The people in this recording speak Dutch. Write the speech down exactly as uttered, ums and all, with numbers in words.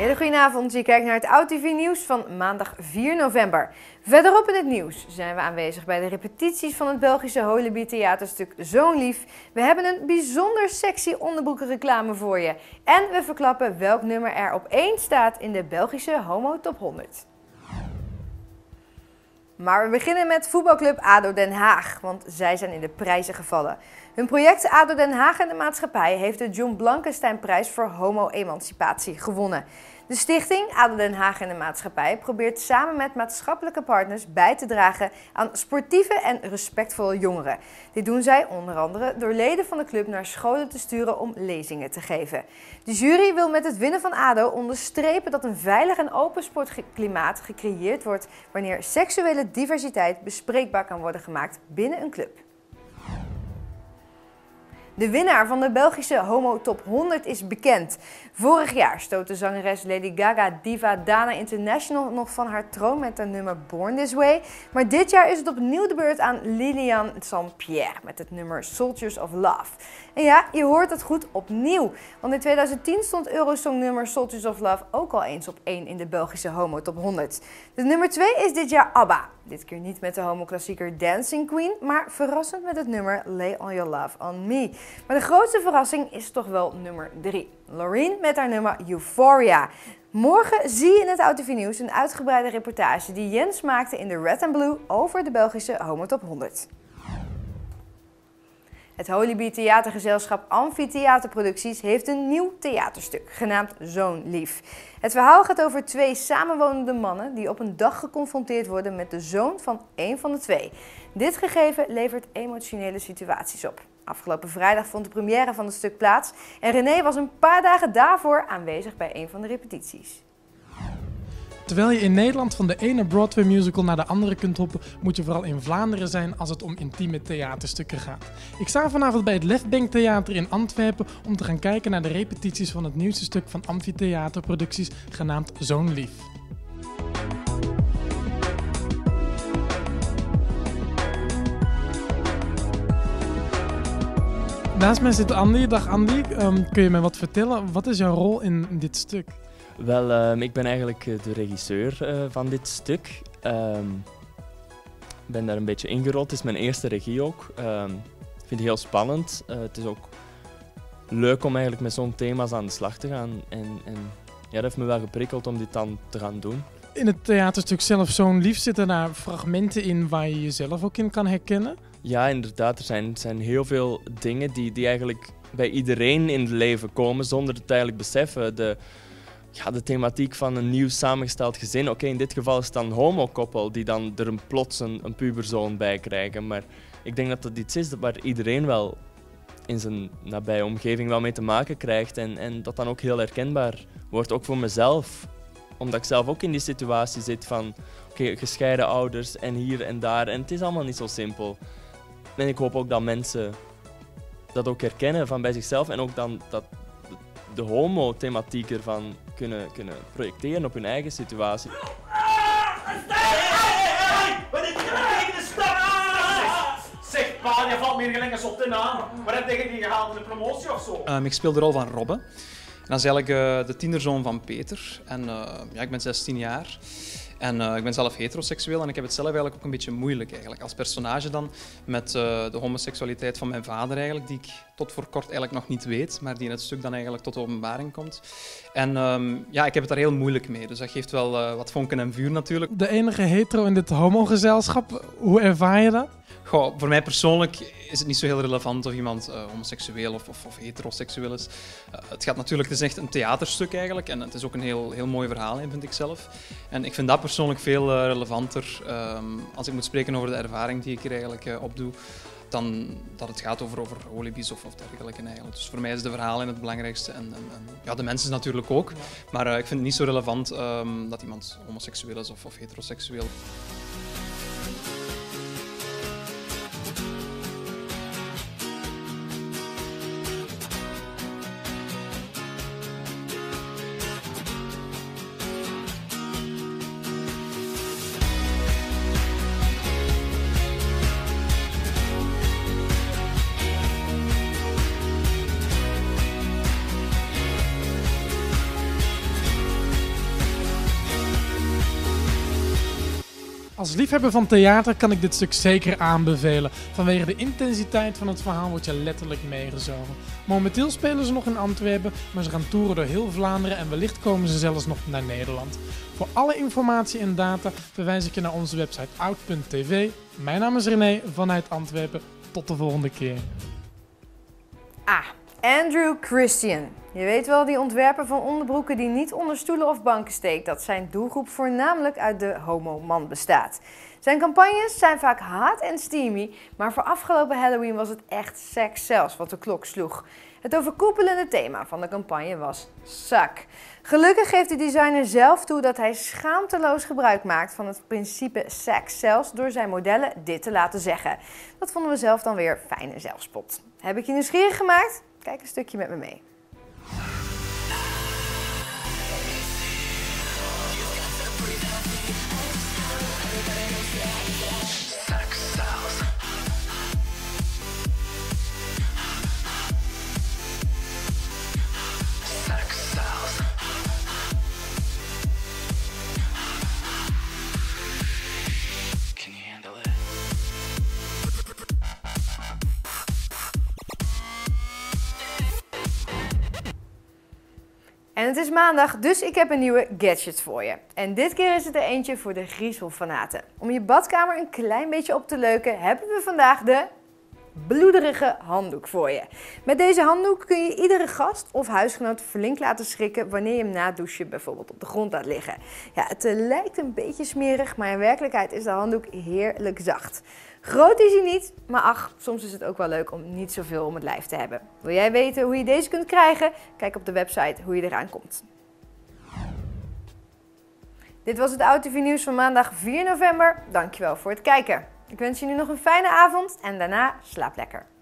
Hele goedenavond, je kijkt naar het OudTV nieuws van maandag vier november. Verderop in het nieuws zijn we aanwezig bij de repetities van het Belgische Holeby theaterstuk Zo'n Lief. We hebben een bijzonder sexy onderbroekenreclame voor je. En we verklappen welk nummer er op één staat in de Belgische Homo Top honderd. Maar we beginnen met voetbalclub ADO Den Haag, want zij zijn in de prijzen gevallen. Hun project ADO Den Haag en de maatschappij heeft de John Blankenstein-prijs voor homo-emancipatie gewonnen. De stichting ADO Den Haag en de maatschappij probeert samen met maatschappelijke partners bij te dragen aan sportieve en respectvolle jongeren. Dit doen zij onder andere door leden van de club naar scholen te sturen om lezingen te geven. De jury wil met het winnen van ADO onderstrepen dat een veilig en open sportklimaat gecreëerd wordt wanneer seksuele diversiteit bespreekbaar kan worden gemaakt binnen een club. De winnaar van de Belgische Homo Top honderd is bekend. Vorig jaar stootte zangeres Lady Gaga diva Dana International nog van haar troon met haar nummer Born This Way. Maar dit jaar is het opnieuw de beurt aan Lilian Saint-Pierre met het nummer Soldiers of Love. En ja, je hoort het goed, opnieuw. Want in tweeduizend tien stond Eurosong-nummer Soldiers of Love ook al eens op één in de Belgische Homo Top honderd. De nummer twee is dit jaar ABBA. Dit keer niet met de homo-klassieker Dancing Queen, maar verrassend met het nummer Lay All Your Love On Me. Maar de grootste verrassing is toch wel nummer drie. Loreen met haar nummer Euphoria. Morgen zie je in het OudTV nieuws een uitgebreide reportage die Jens maakte in de Red and Blue over de Belgische Homo Top honderd. Het Holeby theatergezelschap Amfitheaterproducties heeft een nieuw theaterstuk, genaamd Zo'n Lief. Het verhaal gaat over twee samenwonende mannen die op een dag geconfronteerd worden met de zoon van één van de twee. Dit gegeven levert emotionele situaties op. Afgelopen vrijdag vond de première van het stuk plaats en René was een paar dagen daarvoor aanwezig bij een van de repetities. Terwijl je in Nederland van de ene Broadway musical naar de andere kunt hoppen, moet je vooral in Vlaanderen zijn als het om intieme theaterstukken gaat. Ik sta vanavond bij het Lefbank Theater in Antwerpen om te gaan kijken naar de repetities van het nieuwste stuk van Amfitheaterproducties, genaamd Zo'n Lief. Naast mij zit Andy. Dag Andy, um, kun je mij wat vertellen? Wat is jouw rol in dit stuk? Wel, um, ik ben eigenlijk de regisseur uh, van dit stuk. Ik um, ben daar een beetje ingerold. Het is mijn eerste regie ook. Um, ik vind het heel spannend. Uh, het is ook leuk om eigenlijk met zo'n thema's aan de slag te gaan. En, en ja, dat heeft me wel geprikkeld om dit dan te gaan doen. In het theaterstuk zelf Zo'n Lief zitten daar fragmenten in waar je jezelf ook in kan herkennen? Ja, inderdaad. Er zijn, zijn heel veel dingen die, die eigenlijk bij iedereen in het leven komen zonder het eigenlijk beseffen. De, ja, de thematiek van een nieuw samengesteld gezin. Oké, okay, in dit geval is het dan een homokoppel die dan er een plots een, een puberzoon bij krijgen. Maar ik denk dat dat iets is waar iedereen wel in zijn nabije omgeving wel mee te maken krijgt. En, en dat dan ook heel herkenbaar wordt, ook voor mezelf. Omdat ik zelf ook in die situatie zit van oké, okay, gescheiden ouders en hier en daar. En het is allemaal niet zo simpel. En ik hoop ook dat mensen dat ook herkennen van bij zichzelf en ook dan dat de homo-thematiek ervan kunnen, kunnen projecteren op hun eigen situatie. Wat heb je tegen de stap? Zeg pa, je valt meer gelijk op de aan. Wat heb je gehaald in de promotie of zo? Um, ik speel de rol van Robbe. En dat is eigenlijk uh, de tienerzoon van Peter. En uh, ja, ik ben zestien jaar. En uh, ik ben zelf heteroseksueel en ik heb het zelf eigenlijk ook een beetje moeilijk eigenlijk. Als personage dan met uh, de homoseksualiteit van mijn vader eigenlijk, die ik tot voor kort eigenlijk nog niet weet, maar die in het stuk dan eigenlijk tot de openbaring komt. En um, ja, ik heb het daar heel moeilijk mee, dus dat geeft wel uh, wat vonken en vuur natuurlijk. De enige hetero in dit homogezelschap, hoe ervaar je dat? Goh, voor mij persoonlijk is het niet zo heel relevant of iemand uh, homoseksueel of, of, of heteroseksueel is. Uh, het gaat natuurlijk, het is echt een theaterstuk eigenlijk en het is ook een heel, heel mooi verhaal, vind ik zelf. En ik vind dat persoonlijk veel uh, relevanter um, als ik moet spreken over de ervaring die ik hier eigenlijk uh, opdoe, dan dat het gaat over, over holibies of, of dergelijke eigenlijk. Dus voor mij is de verhaal het belangrijkste en, en, en ja, de mensen natuurlijk ook. Maar uh, ik vind het niet zo relevant um, dat iemand homoseksueel is of, of heteroseksueel. Als liefhebber van theater kan ik dit stuk zeker aanbevelen. Vanwege de intensiteit van het verhaal word je letterlijk meegezogen. Momenteel spelen ze nog in Antwerpen, maar ze gaan toeren door heel Vlaanderen en wellicht komen ze zelfs nog naar Nederland. Voor alle informatie en data verwijs ik je naar onze website oud punt t v. Mijn naam is René vanuit Antwerpen. Tot de volgende keer. Ah, Andrew Christian. Je weet wel, die ontwerper van onderbroeken die niet onder stoelen of banken steekt, dat zijn doelgroep voornamelijk uit de homo-man bestaat. Zijn campagnes zijn vaak hot en steamy, maar voor afgelopen Halloween was het echt seks zelfs wat de klok sloeg. Het overkoepelende thema van de campagne was suck. Gelukkig geeft de designer zelf toe dat hij schaamteloos gebruik maakt van het principe sex zelfs door zijn modellen dit te laten zeggen. Dat vonden we zelf dan weer fijne zelfspot. Heb ik je nieuwsgierig gemaakt? Kijk een stukje met me mee. En het is maandag, dus ik heb een nieuwe gadget voor je. En dit keer is het er eentje voor de griezelfanaten. Om je badkamer een klein beetje op te leuken, hebben we vandaag de bloederige handdoek voor je. Met deze handdoek kun je iedere gast of huisgenoot flink laten schrikken wanneer je hem na het douchen bijvoorbeeld op de grond laat liggen. Ja, het lijkt een beetje smerig, maar in werkelijkheid is de handdoek heerlijk zacht. Groot is hij niet, maar ach, soms is het ook wel leuk om niet zoveel om het lijf te hebben. Wil jij weten hoe je deze kunt krijgen? Kijk op de website hoe je eraan komt. Dit was het Oud T V nieuws van maandag vier november. Dankjewel voor het kijken. Ik wens je nu nog een fijne avond en daarna slaap lekker.